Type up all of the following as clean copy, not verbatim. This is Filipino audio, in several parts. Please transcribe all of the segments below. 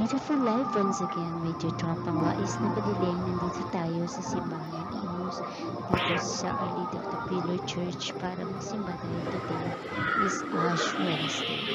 Beautiful life once again with your tropang wais na baliling. Nandito tayo sa simbahan Imus dito sa Our Lady of the Pillar Church para magsimba dahil today is Ash Wednesday.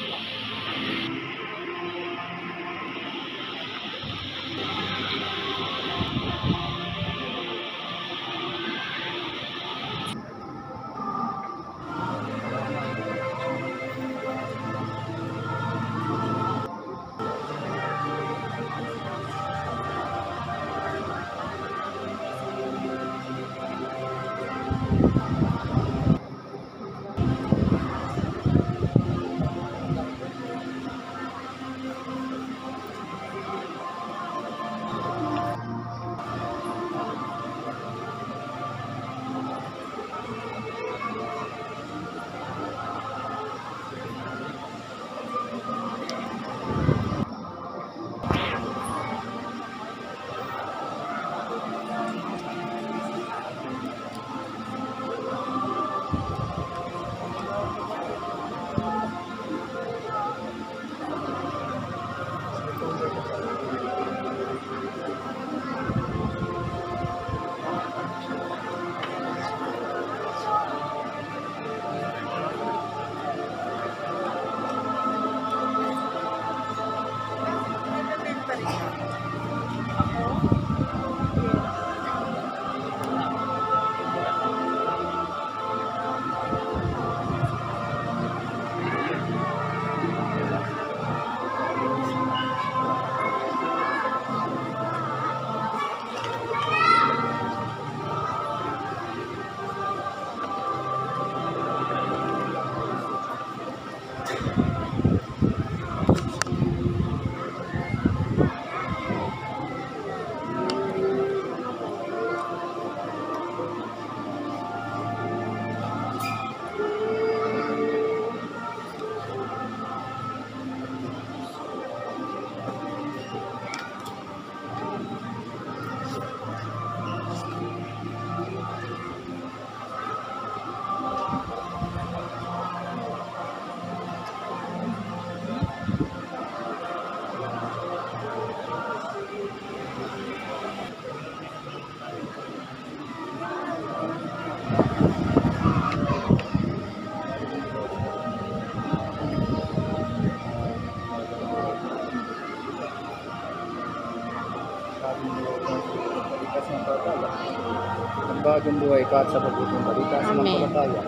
Ang bagong buhay kahit sa pagpupong balita sa mga palataya.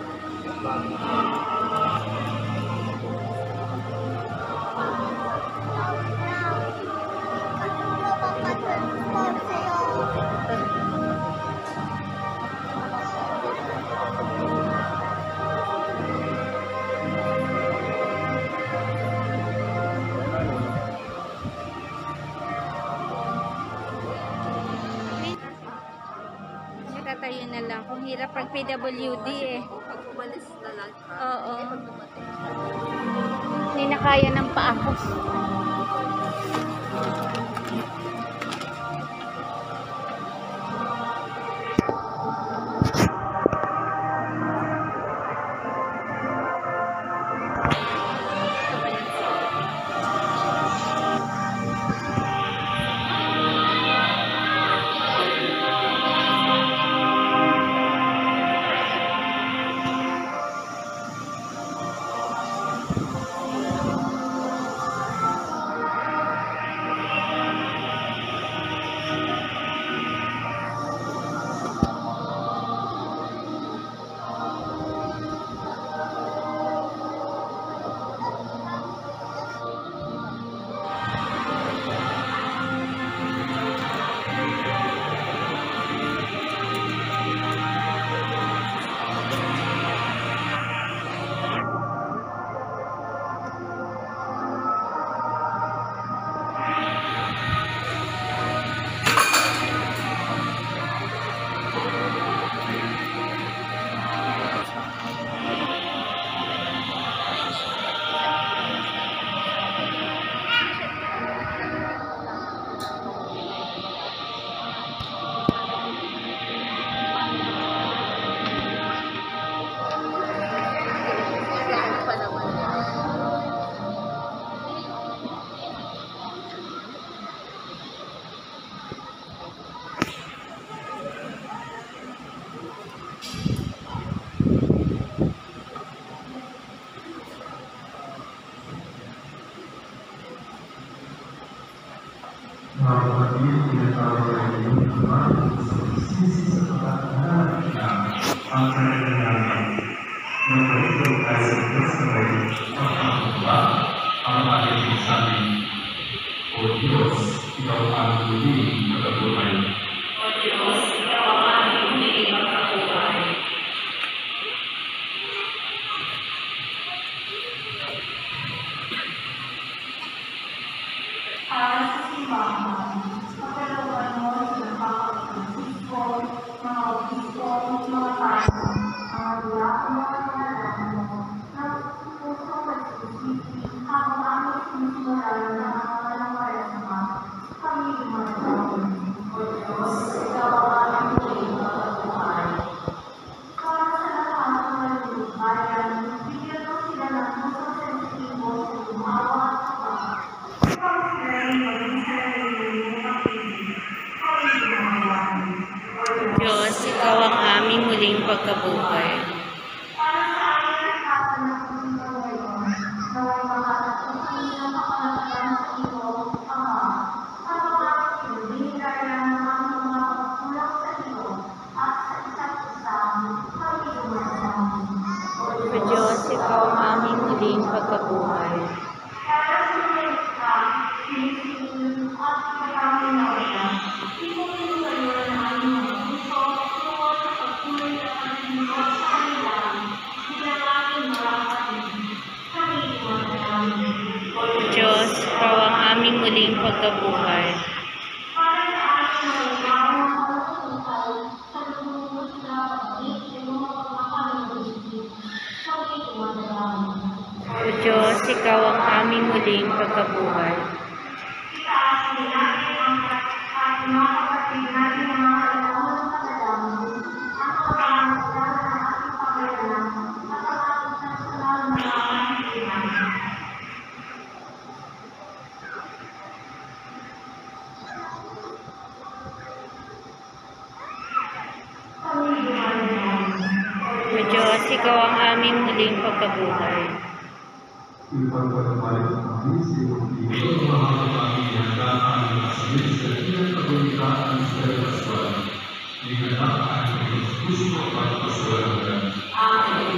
Tatayo na lang. Kung hirap pag PWD eh. Pag umalis na lang ka. Oo. Pag dumating ka. Hindi na kaya ng paa ko. Diyos, ikaw ang aming muling pagkabuhay. O Diyos, ikaw ang aming muling pagkabuhay. O Diyos, ikaw ang aming muling pagkabuhay. O Diyos, ikaw ang aming muling pagkabuhay. O Diyos, ikaw ang aming muling pagkabuhay. Ipagpapalala kami sa iyong ibig, mga kapamilyagaan at sa iyong kagunitaan sa Pascual. Iganap ang iyong gusto at paswalan. Amen.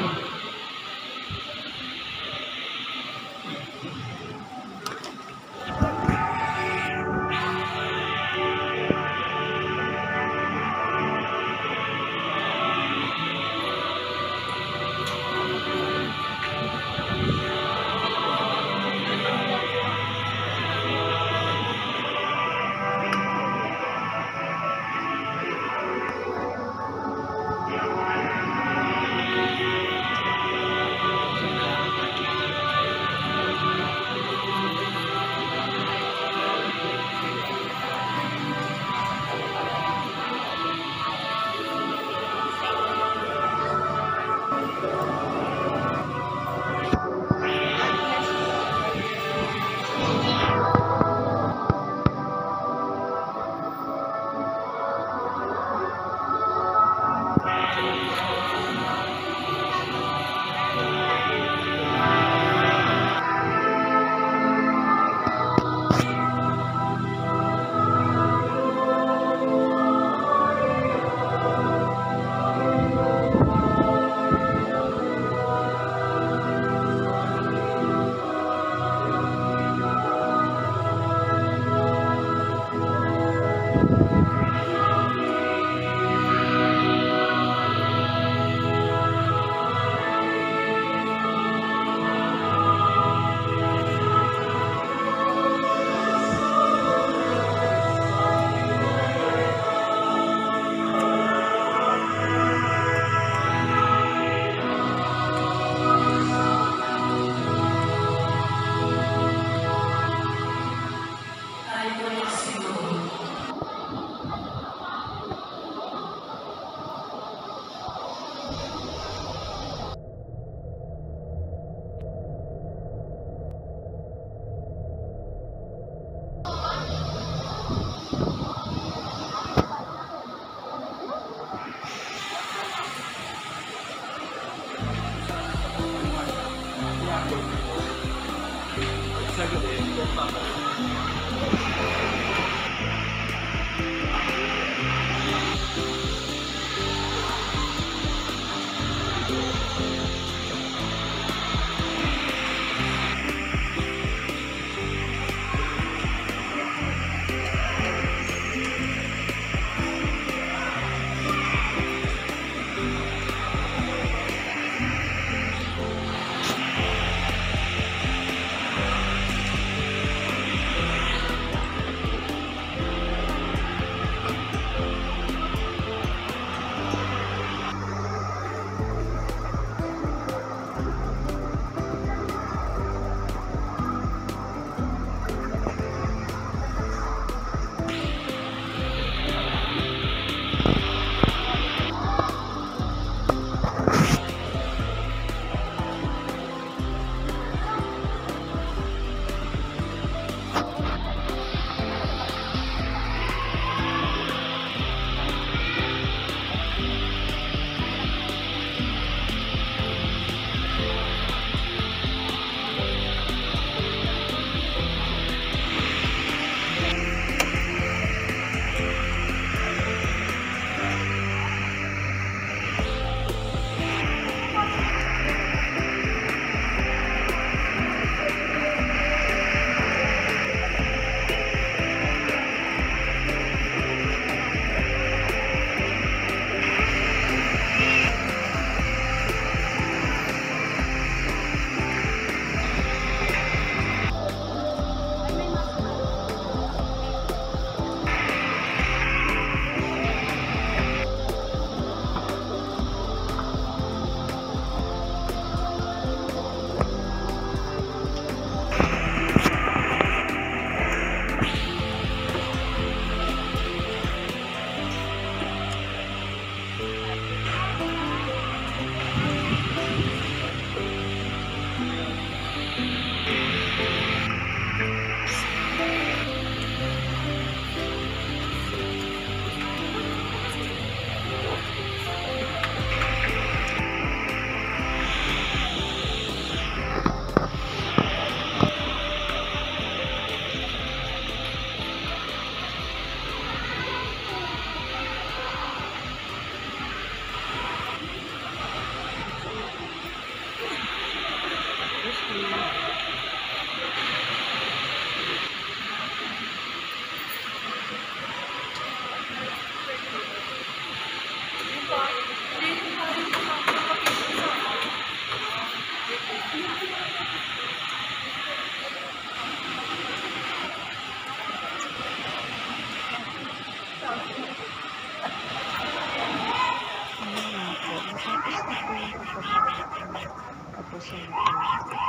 buksan na po.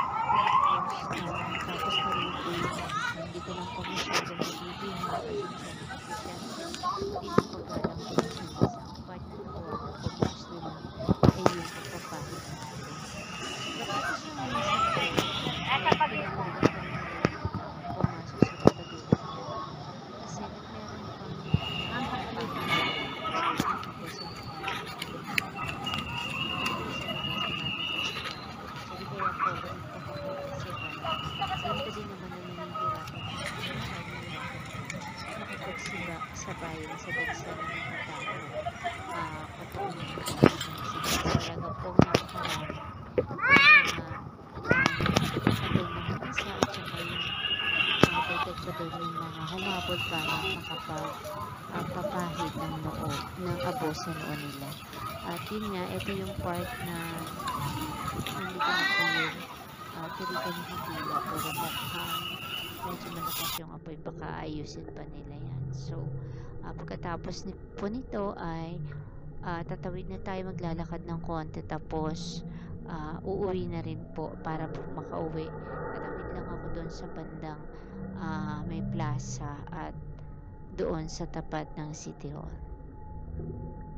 Tapos na rin po yung hindi ko lang po masyadong nabibiha kasi sabi ko siya hindi na pagkalang po sa isang part na nakuha ko po mostly lang ay yung pagpapahit natin. Tapos yung mga sa po, pumasok sa kapatid kasi meron pang sa bayan sa bansa ng mga tao. Kapag talaga pong nakakarami patay na ng isa at saka yung dagdag pa doon yung mga humabol para makapagpapahid ng noo, ng abo sa noo nila. At yun nga, ito yung part na nandito na po yun. Tirikan yung hila, pero mukhang medyo malakas yung apoy, baka ayusin pa nila yan. So, pagkatapos po nito ay tatawid na tayo, maglalakad ng konti, tapos uuwi na rin po para po makauwi. Tatawid lang ako doon sa bandang may plaza at doon sa tapat ng City Hall.